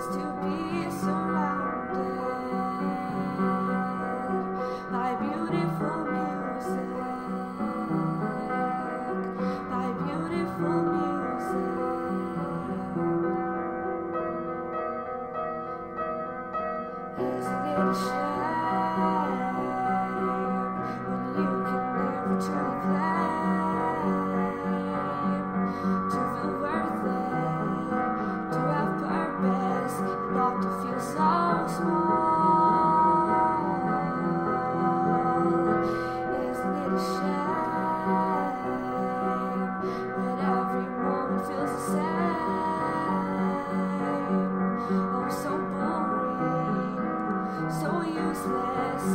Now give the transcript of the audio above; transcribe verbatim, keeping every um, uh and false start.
is to be surrounded by beautiful music, by beautiful music. Isn't it a shame when you can never truly claim to feel worth it, to have purpose, and not to feel so small? Isn't it a shame that every moment feels the same? Oh, so boring, so useless,